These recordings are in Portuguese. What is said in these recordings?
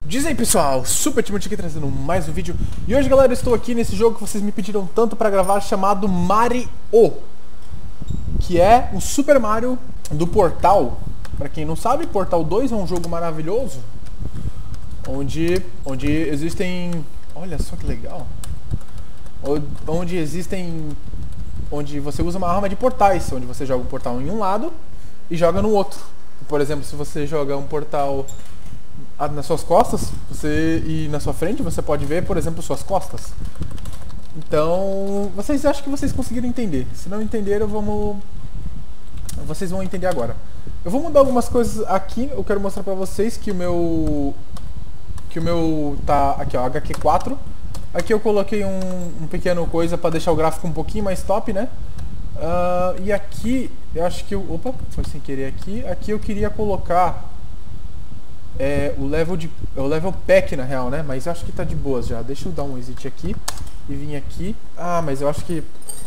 Diz aí pessoal, Super Timothy aqui trazendo mais um vídeo. E hoje galera, eu estou aqui nesse jogo que vocês me pediram tanto pra gravar, chamado Mario, que é um Super Mario do Portal. Pra quem não sabe, Portal 2 é um jogo maravilhoso onde existem... Olha só que legal. Onde você usa uma arma de portais, onde você joga um portal em um lado e joga no outro. Por exemplo, se você joga um portal nas suas costas, e na sua frente, você pode ver, por exemplo, suas costas. Então, vocês acham que vocês conseguiram entender? Se não entenderam, vocês vão entender agora. Eu vou mudar algumas coisas aqui. Eu quero mostrar pra vocês que o meu tá aqui, ó, HQ4. Aqui eu coloquei um pequeno coisa pra deixar o gráfico um pouquinho mais top, né? E aqui, eu acho que opa, foi sem querer aqui. Aqui eu queria colocar o level pack na real, né? Mas eu acho que tá de boas já. Deixa eu dar um exit aqui e vir aqui. Ah, mas eu acho que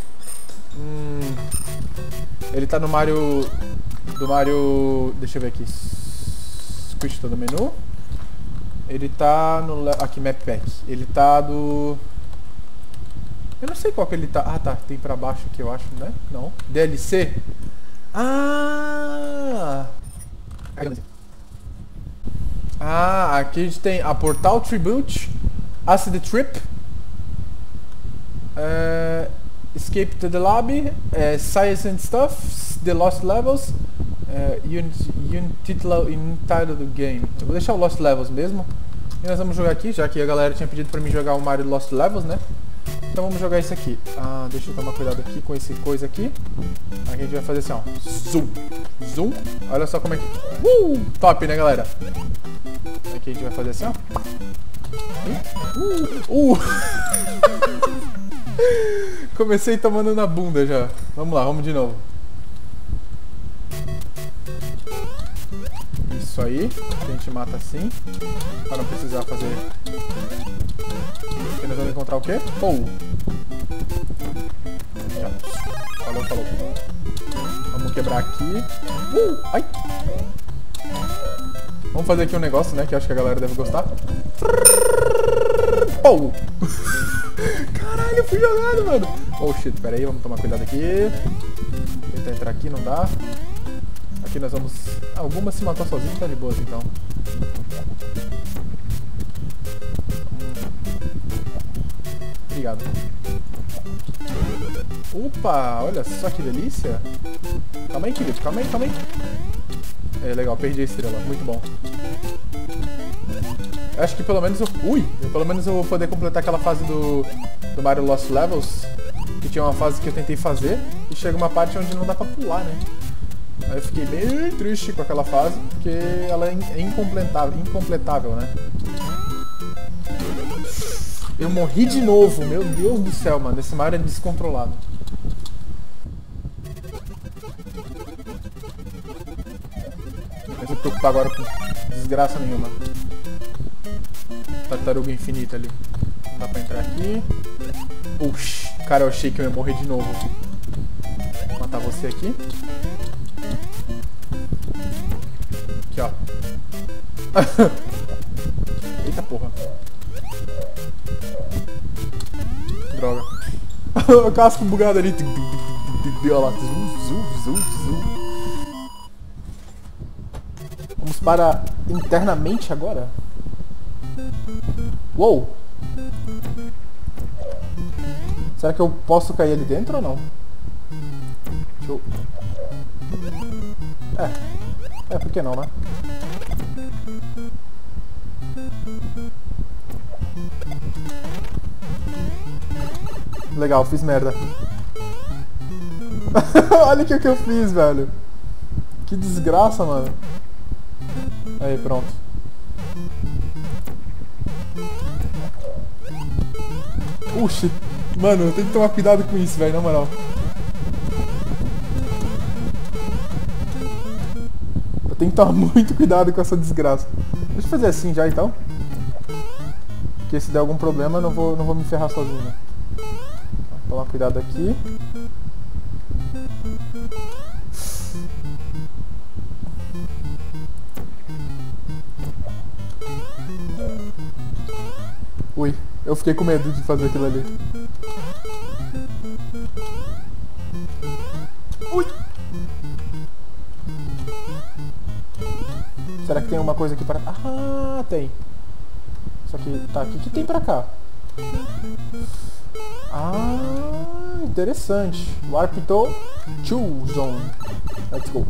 ele tá no Mario deixa eu ver aqui. Switch todo menu. Ele tá no aqui Map Pack. Ele tá do eu não sei qual que ele tá. Ah, tá, tem pra baixo aqui, eu acho, né? Não. DLC. Aqui a gente tem a Portal Tribute, Acid Trip, Escape to the Lobby, Science and Stuff, The Lost Levels, Untitled Game. Eu vou deixar o Lost Levels mesmo. E nós vamos jogar aqui, já que a galera tinha pedido pra mim jogar o Mario Lost Levels, né? Então vamos jogar isso aqui. Deixa eu tomar cuidado aqui com esse coisa aqui. Aqui a gente vai fazer assim, ó. Zoom. Zoom. Olha só como é que... top, né, galera? Aqui a gente vai fazer assim, ó. Comecei tomando na bunda já. Vamos lá, vamos de novo. Isso aí. A gente mata assim. Para não precisar fazer... E nós vamos encontrar o quê? Falou, falou. Vamos quebrar aqui. Ai! Vamos fazer aqui um negócio, né? Que eu acho que a galera deve gostar. Caralho, eu fui jogado, mano. Oh shit, pera aí, vamos tomar cuidado aqui. Tentar entrar aqui, não dá. Aqui nós vamos... Alguma se matou sozinho, tá de boas então. Obrigado. Opa, olha só que delícia. Calma aí, querido, calma aí, calma aí. É legal, perdi a estrela, muito bom. Eu acho que pelo menos eu vou poder completar aquela fase do Mario Lost Levels. Que tinha uma fase que eu tentei fazer e chega uma parte onde não dá pra pular, né? Aí eu fiquei bem triste com aquela fase, porque ela é incompletável, né? Eu morri de novo, meu Deus do céu, mano. Esse Mario é descontrolado. Não vou se preocupar agora com desgraça nenhuma. Tartaruga infinita ali. Não dá pra entrar aqui. Oxi, cara, eu achei que eu ia morrer de novo. Vou matar você aqui. Aqui, ó. Eita porra. Droga. O casco bugado ali. Olha lá. Vamos para internamente agora. Uou! Será que eu posso cair ali dentro ou não? Deixa eu... por que não, né? Legal, fiz merda. Olha o que eu fiz, velho. Que desgraça, mano. Aí, pronto. Uxi. Mano, eu tenho que tomar cuidado com isso, velho, na moral. Eu tenho que tomar muito cuidado com essa desgraça. Deixa eu fazer assim já, então. Porque se der algum problema, eu não vou me ferrar sozinho, né? Tomar cuidado aqui. Eu fiquei com medo de fazer aquilo ali. Ui! Será que tem uma coisa aqui para... Ah, tem. Só que... Tá, o que tem pra cá? Ah, interessante. Warp to 2 Zone. Let's go.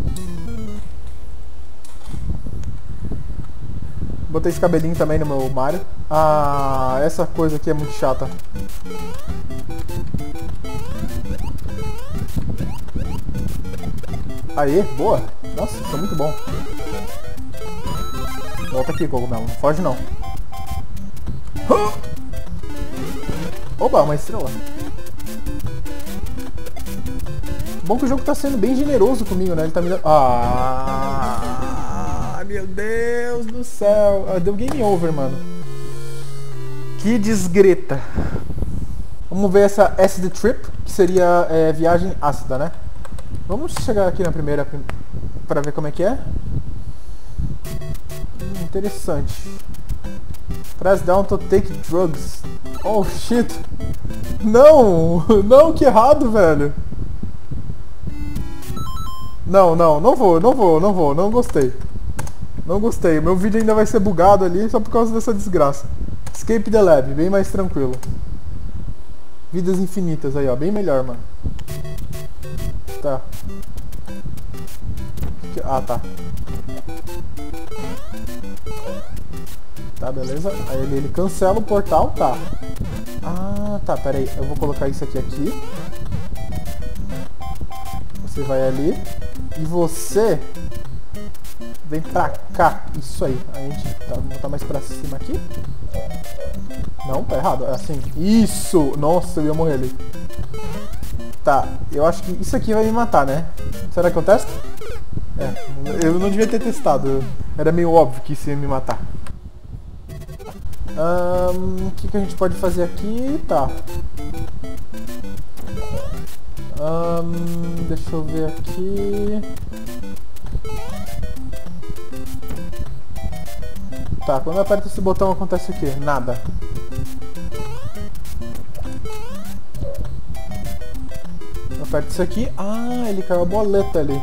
Botei esse cabelinho também no meu Mario. Ah, essa coisa aqui é muito chata. Aê, boa. Nossa, isso é muito bom. Volta aqui, cogumelo. Não foge, não. Oba, uma estrela. Bom que o jogo tá sendo bem generoso comigo, né? Ele tá me dando... Ah, meu Deus do céu. Ah, deu game over, mano. Que desgreta. Vamos ver essa Acid Trip, que seria viagem ácida, né? Vamos chegar aqui na primeira pra ver como é que é. Interessante. Press down to take drugs. Oh shit. Não! Não, que errado, velho. Não vou, não gostei. Não gostei, meu vídeo ainda vai ser bugado ali só por causa dessa desgraça. Escape the lab, bem mais tranquilo. Vidas infinitas aí, ó, bem melhor, mano. Tá. Ah, tá. Tá, beleza. Aí ele cancela o portal, tá. Ah, tá, pera aí. Eu vou colocar isso aqui. Você vai ali. E você vem pra cá. Isso aí. A gente tá, vou botar mais pra cima aqui. Não, tá errado. É assim. Isso! Nossa, eu ia morrer ali. Tá, eu acho que isso aqui vai me matar, né? Será que eu testo? É, eu não devia ter testado. Era meio óbvio que isso ia me matar. O que a gente pode fazer aqui? Tá. Deixa eu ver aqui. Tá, quando eu aperto esse botão acontece o quê? Nada. Eu aperto isso aqui. Ah, ele caiu a boleta ali.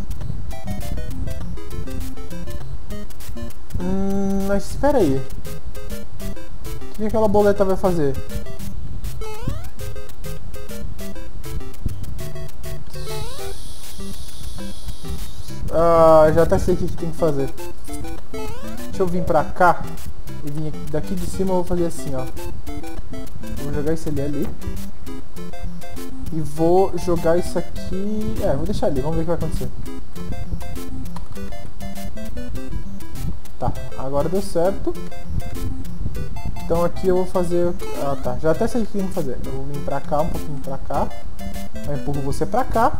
Mas espera aí. O que aquela boleta vai fazer? Ah, já até sei o que tem que fazer. Deixa eu vir pra cá. E vir aqui, daqui de cima eu vou fazer assim, ó. Eu vou jogar isso ali. E vou jogar isso aqui... vou deixar ali, vamos ver o que vai acontecer. Tá, agora deu certo. Então aqui eu vou fazer... Ah, tá, já até sei o que tem que fazer. Eu vou vir pra cá, um pouquinho pra cá. Aí empurro você pra cá.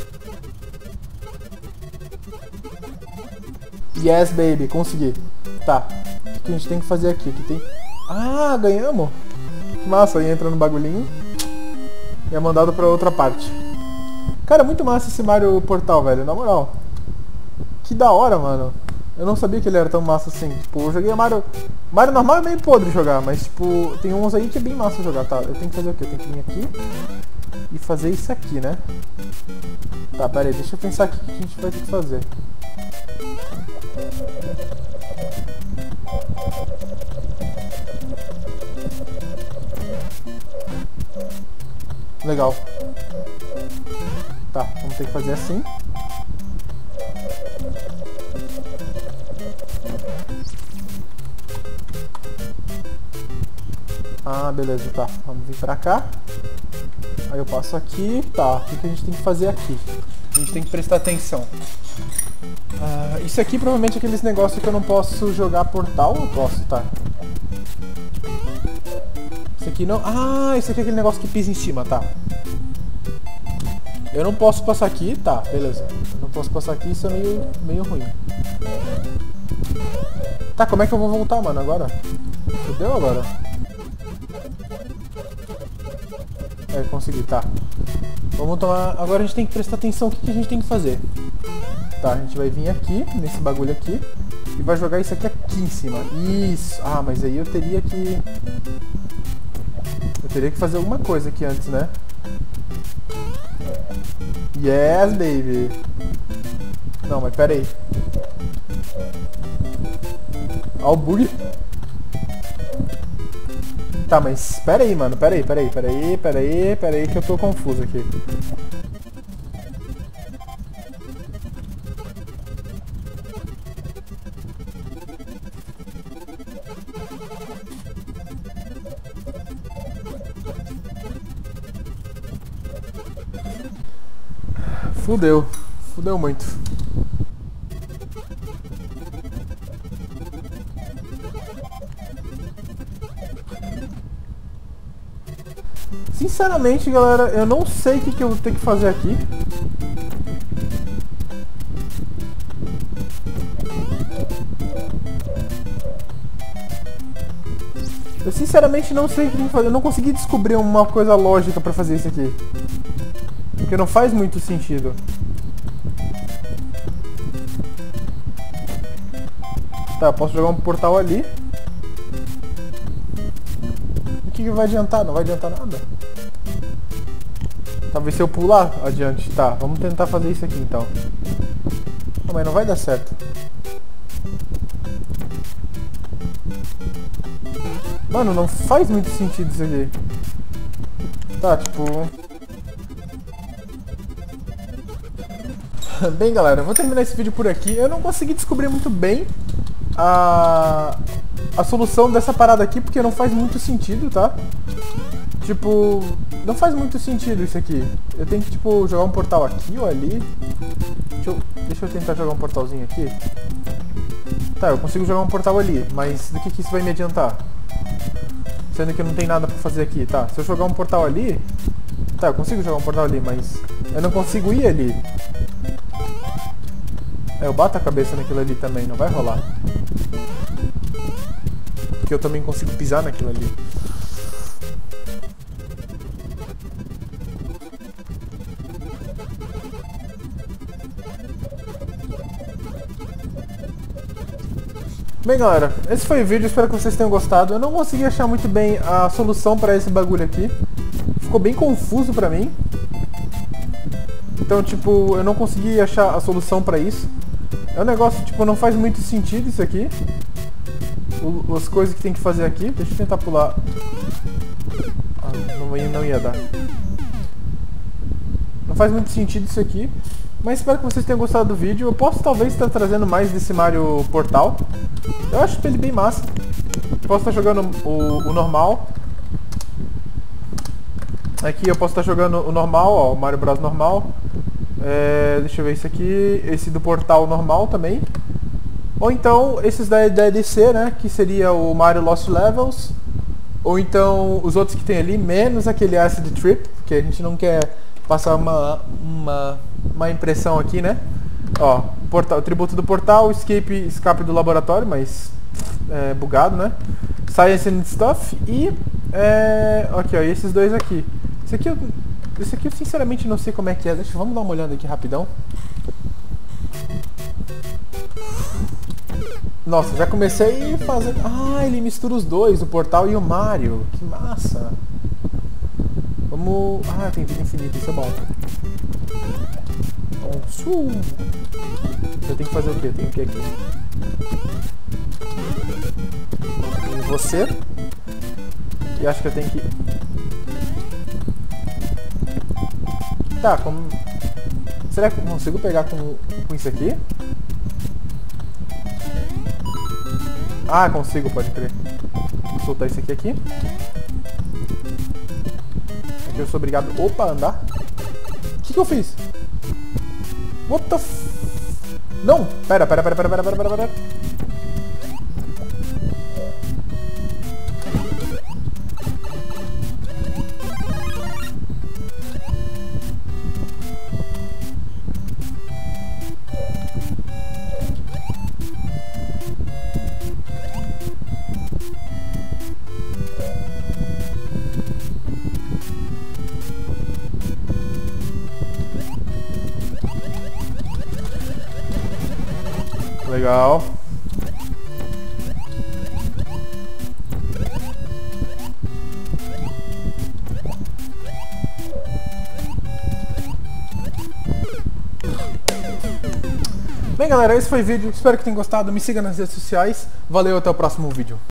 Yes, baby, consegui. Tá, o que a gente tem que fazer aqui? Ah, ganhamos! Que massa, aí entra no bagulhinho. E é mandado pra outra parte. Cara, é muito massa esse Mario Portal, velho, na moral. Que da hora, mano. Eu não sabia que ele era tão massa assim. Tipo, eu joguei Mario normal é meio podre jogar, mas tipo, tem uns aí que é bem massa jogar, tá? Eu tenho que fazer o quê? Eu tenho que vir aqui e fazer isso aqui, né? Tá, pera aí, deixa eu pensar aqui o que a gente vai ter que fazer. Legal. Tá, vamos ter que fazer assim. Ah, beleza, tá. Vamos vir pra cá. Aí eu passo aqui. Tá, o que a gente tem que fazer aqui? A gente tem que prestar atenção. Isso aqui provavelmente é aqueles negócios que eu não posso jogar portal. Eu posso, tá. Isso aqui não... Ah, isso aqui é aquele negócio que pisa em cima, tá. Eu não posso passar aqui, tá, beleza. Eu não posso passar aqui, isso é meio ruim. Tá, como é que eu vou voltar, mano, agora? Fudeu agora? Consegui, tá. Vamos tomar... Agora a gente tem que prestar atenção no que a gente tem que fazer. Tá, a gente vai vir aqui, nesse bagulho aqui. E vai jogar isso aqui em cima. Isso. Ah, mas aí eu teria que... Teria que fazer alguma coisa aqui antes, né? Yes, baby. Não, mas pera aí. Ó o bug. Tá, mas pera aí, mano. Pera aí que eu tô confuso aqui. Fudeu. Fudeu muito. Sinceramente, galera, eu não sei o que eu vou ter que fazer aqui. Eu sinceramente não sei o que tem que fazer. Eu não consegui descobrir uma coisa lógica pra fazer isso aqui. Porque não faz muito sentido. Tá, eu posso jogar um portal ali. O que vai adiantar? Não vai adiantar nada. Talvez se eu pular adiante. Tá, vamos tentar fazer isso aqui então. Não, mas não vai dar certo. Mano, não faz muito sentido isso aqui. Tá, tipo... Bem, galera, eu vou terminar esse vídeo por aqui. Eu não consegui descobrir muito bem a solução dessa parada aqui, porque não faz muito sentido, tá? Tipo, não faz muito sentido isso aqui. Eu tenho que, tipo, jogar um portal aqui ou ali. Deixa eu tentar jogar um portalzinho aqui. Tá, eu consigo jogar um portal ali, mas do que isso vai me adiantar? Sendo que não tem nada pra fazer aqui, tá? Se eu jogar um portal ali... Tá, eu consigo jogar um portal ali, mas eu não consigo ir ali. Eu bato a cabeça naquilo ali também, não vai rolar. Porque eu também consigo pisar naquilo ali. Bem, galera, esse foi o vídeo, espero que vocês tenham gostado. Eu não consegui achar muito bem a solução pra esse bagulho aqui. Ficou bem confuso pra mim. Então, tipo, eu não consegui achar a solução pra isso. É um negócio, tipo, não faz muito sentido isso aqui. As coisas que tem que fazer aqui. Deixa eu tentar pular. Ah, não ia dar. Não faz muito sentido isso aqui. Mas espero que vocês tenham gostado do vídeo. Eu posso talvez estar trazendo mais desse Mario Portal. Eu acho ele bem massa. Posso estar jogando o normal. Aqui eu posso estar jogando o normal, ó, o Mario Bros normal. Deixa eu ver isso aqui. Esse do portal normal também. Ou então esses da EDC, né? Que seria o Mario Lost Levels. Ou então os outros que tem ali, menos aquele Acid Trip, porque a gente não quer passar uma impressão aqui, né? Ó, o tributo do portal, escape do laboratório, mas bugado, né? Science and Stuff e ok, ó, esses dois aqui. Esse aqui eu sinceramente não sei como é que é. Vamos dar uma olhada aqui rapidão. Nossa, já comecei fazendo... Ah, ele mistura os dois, o portal e o Mario. Que massa. Vamos... Ah, tem vida infinita, isso é bom. Eu tenho que fazer o quê? Eu tenho que ir aqui. Tem você. E acho que eu tenho que... Tá, como... Será que eu consigo pegar com isso aqui? Ah, consigo, pode crer. Vou soltar isso aqui. Aqui eu sou obrigado... Opa, andar. O que eu fiz? What the f... Não! Pera. Legal. Bem galera, esse foi o vídeo, espero que tenham gostado, me siga nas redes sociais, valeu, até o próximo vídeo.